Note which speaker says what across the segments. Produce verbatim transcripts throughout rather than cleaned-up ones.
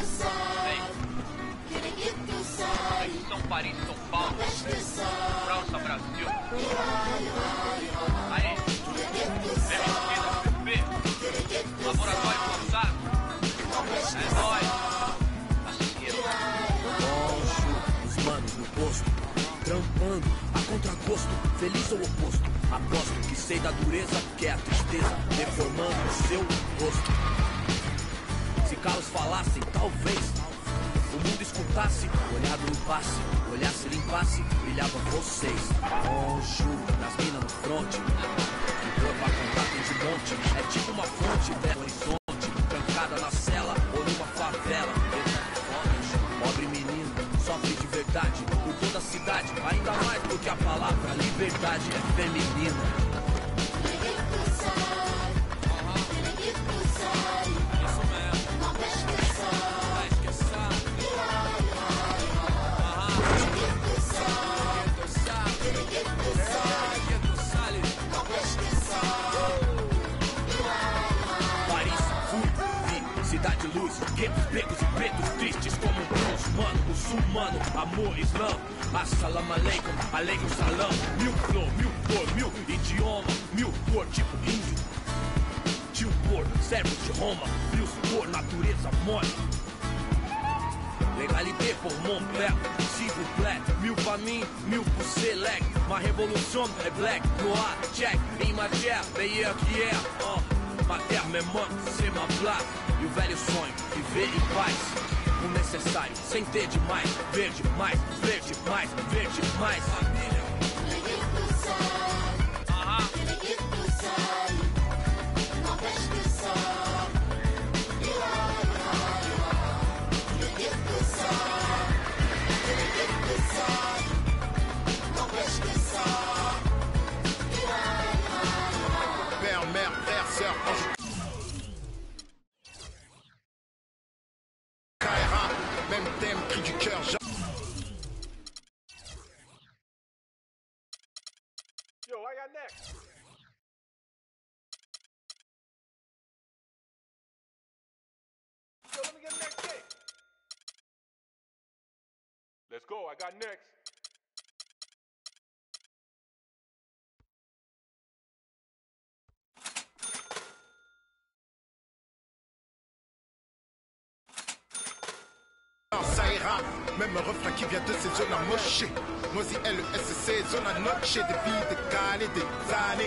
Speaker 1: São Paris, São Paulo, França, Brasil. Aí, Mesquita, P P, Laboratório Forçado. É nóis.
Speaker 2: Os manos no posto, trampando, a contragosto, feliz ou oposto. Aposto que sei da dureza, que é a tristeza, deformando o seu rosto. Se calos falassem, talvez o mundo escutasse, olhar do impasse, olhasse, limpasse, brilhava vocês. Oh, juro, nas minas no fronte, que dor pra contar tem de monte. É tipo uma fonte, né, horizonte, trancada na cela ou numa favela. Pobre menino, sofre de verdade, por toda a cidade, ainda mais do que a palavra liberdade é feminina. Cidade luz, guetos, becos e pretos tristes como um muçulmano, muçulmano, amor, islã. Assalamu alaikum, alaikum salam. Mil flor, mil cor, mil idioma, mil cor, tipo índio. Tio por, servos de Roma, frios por natureza mole. Legalité pour mon père, s'il vous plaît. Mil pra mim, mil pro select. Ma révolution é black, noir, check. Em matière, meilleur que hier. Uh. Ma terre, mes mains, c'est ma place. E o velho sonho, viver em paz. O necessário, sem ter demais. Verde mais, verde mais, verde mais. Família. Aham.
Speaker 3: Père, mère, frère, sœur, ange. K R A, même thème, cri du cœur, Jean.
Speaker 4: Yo, I got next. Yo, let me get next thing. Let's go, I got next.
Speaker 3: Ça ira, même un refrain qui vient de ces zones amochées. Noisy L E S C, zone à noche, des vies décalées, des années.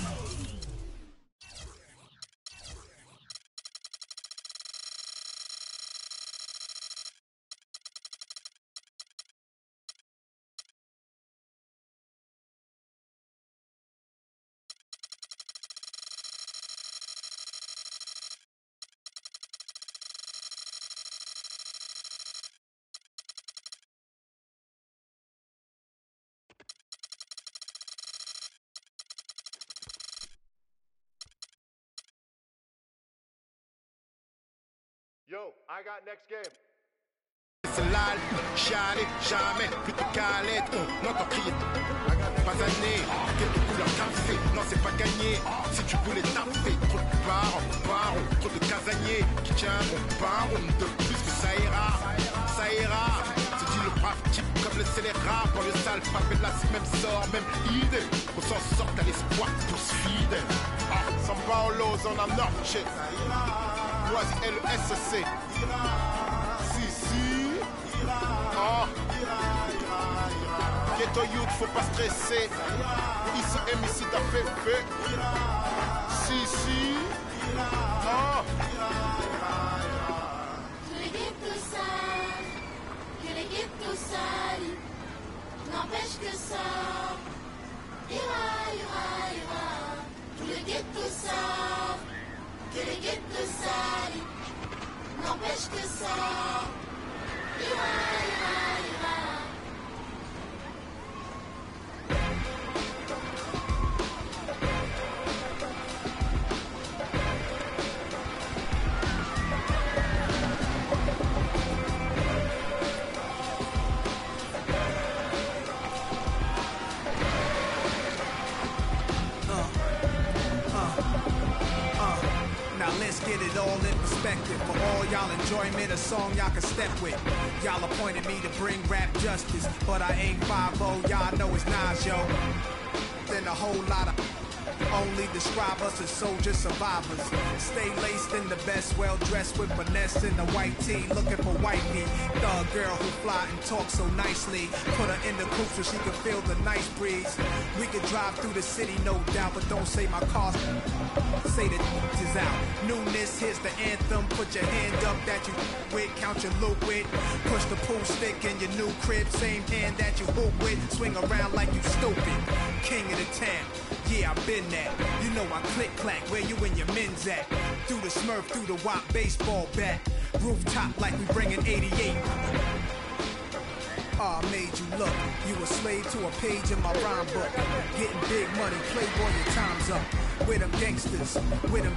Speaker 4: Yo, I got next game.
Speaker 3: C'est l'al, chialer, jamais, plus de calette, on n'entend crier. Pas anné, quelques couleurs café, non c'est pas gagné. Si tu voulais taper, trop de parents, parents, trop de casaniers qui tiendront parents de plus que ça ira, ça ira. Se dit le brave type comme le scélérat, pour le sale, pas la même sort, même idée. Qu'on s'en sorte à l'espoir, tous fidèles. Ah, São Paulo, zone à Norte, Noisy L E S C. Si, si. Oh. Ghetto youth, faut pas stresser. Ici, M ici, t'as fait fait. Si, si. Oh.
Speaker 5: Que les ghettos savent, que les ghettos savent, n'empêche que ça ira, ira, ira. Tous les ghettos savent, que les ghettos savent, n'empêche que ça ira, ira, ira.
Speaker 6: Let's get it all in perspective for all y'all in enjoyment, a song y'all can step with. Y'all appointed me to bring rap justice, but I ain't five oh, y'all know it's Nas, yo. Then a whole lot of only describe us as soldier survivors. Stay laced in the best, well dressed with finesse in the white tee, looking for white meat. Thug girl who fly and talk so nicely. Put her in the coupe so she can feel the nice breeze. We could drive through the city, no doubt, but don't say my car's. Say the is out. Newness, here's the anthem. Put your hand up that you with, count your loot with. Push the pool stick in your new crib, same hand that you hoop with. Swing around like you stupid. King of the town. Yeah, I've been there. You know I click clack, where you and your men's at? Through the Smurf, through the Wop baseball bat. Rooftop like we bringing eighty-eight. Ah, oh, made you look. You a slave to a page in my rhyme book. Getting big money, playboy, your time's up. With them gangsters, with them.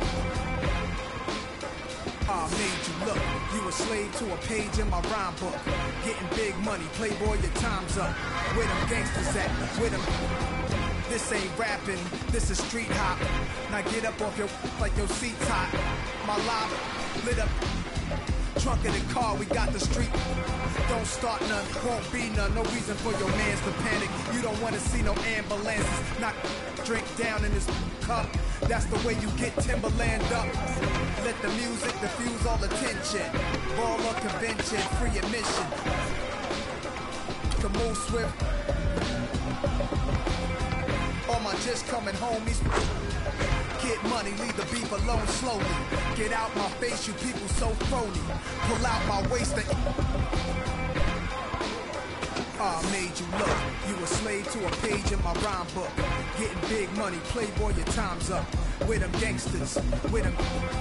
Speaker 6: Ah, oh, made you look. You a slave to a page in my rhyme book. Getting big money, playboy, your time's up. Where them gangsters at? With them. This ain't rapping, this is street hop. Now get up off your like your seat's hot. My lava lit up. Trunk of the car, we got the street. Don't start none, won't be none. No reason for your mans to panic. You don't wanna see no ambulances. Knock drink down in this cup. That's the way you get Timberland up. Let the music diffuse all attention. Ball or convention, free admission. To move swift. All my just coming homies. Get money, leave the beef alone slowly. Get out my face, you people so phony. Pull out my waist and ah, oh, made you look. You a slave to a page in my rhyme book. Getting big money, playboy, your time's up. With them gangsters, with them.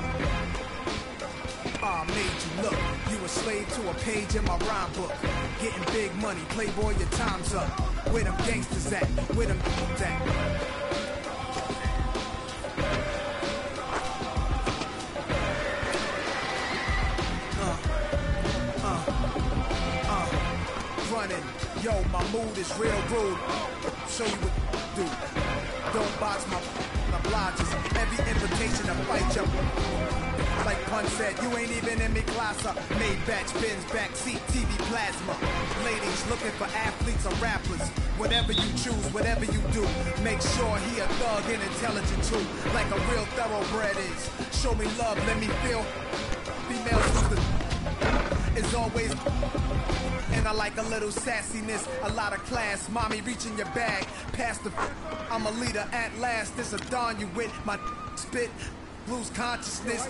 Speaker 6: Ah, oh, made you look. You a slave to a page in my rhyme book. Getting big money, playboy, your time's up. Where them gangsters at? Where them at? Uh, uh, uh, running. Yo, my mood is real rude. Show you what to do. Don't box my obliges. Every invitation to fight you. Like Pun said, you ain't even in me class up. Made batch bins, backseat, T V plasma. Ladies looking for athletes or rappers. Whatever you choose, whatever you do, make sure he a thug and intelligent too. Like a real thoroughbred is. Show me love, let me feel. Females who's the is always. And I like a little sassiness, a lot of class. Mommy reaching your bag, past the. I'm a leader at last. This a dawn you with my spit. Lose consciousness.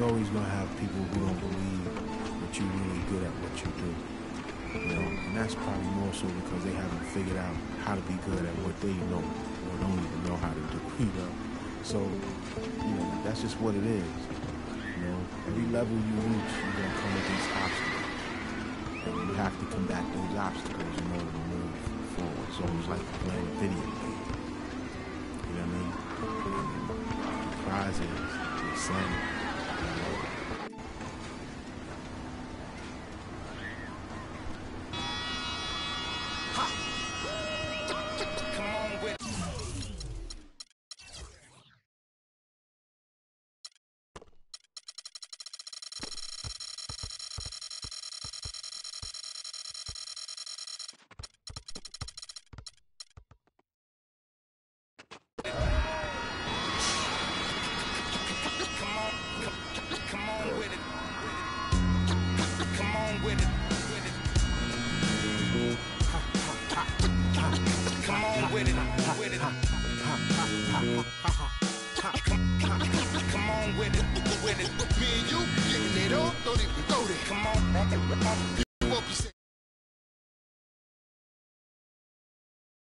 Speaker 7: you're always gonna have people who don't believe that you're really good at what you do. You know, and that's probably more so because they haven't figured out how to be good at what they know or don't even know how to do, you know. So, you know, that's just what it is. You know, every level you reach, you're gonna come against obstacles. And you have to combat those obstacles in order to move forward. It's almost like playing a video game. You know what I mean? And the prize is the same. You know?
Speaker 3: Me and you getting it on, don't even go there. Come on.